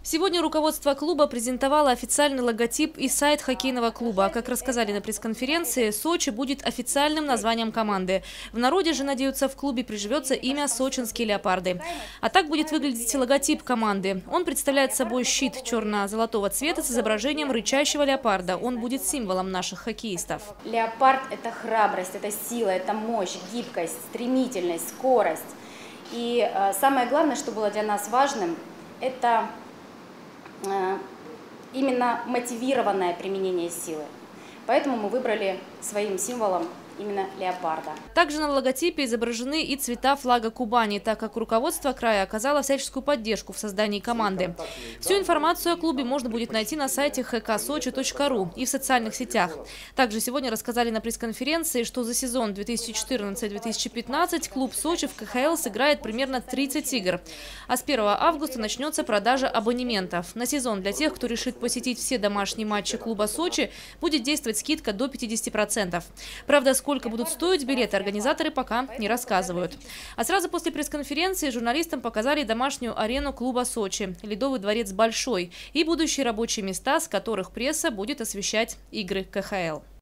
Сегодня руководство клуба презентовало официальный логотип и сайт хоккейного клуба. Как рассказали на пресс-конференции, Сочи будет официальным названием команды. В народе же, надеются, в клубе приживется имя «Сочинские леопарды». А так будет выглядеть логотип команды. Он представляет собой щит черно-золотого цвета с изображением рычащего леопарда. Он будет символом наших хоккеистов. Леопард – это храбрость, это сила, это мощь, гибкость, стремительность, скорость. И самое главное, что было для нас важным – это именно мотивированное применение силы. Поэтому мы выбрали своим символом именно леопарда. Также на логотипе изображены и цвета флага Кубани, так как руководство края оказало всяческую поддержку в создании команды. Всю информацию о клубе можно будет найти на сайте hksochi.ru и в социальных сетях. Также сегодня рассказали на пресс-конференции, что за сезон 2014-2015 клуб Сочи в КХЛ сыграет примерно 30 игр. А с 1 августа начнется продажа абонементов. На сезон для тех, кто решит посетить все домашние матчи клуба Сочи, будет действовать скидка до 50%. Правда, сколько будут стоить билеты, организаторы пока не рассказывают. А сразу после пресс-конференции журналистам показали домашнюю арену клуба Сочи, Ледовый дворец «Большой» и будущие рабочие места, с которых пресса будет освещать игры КХЛ.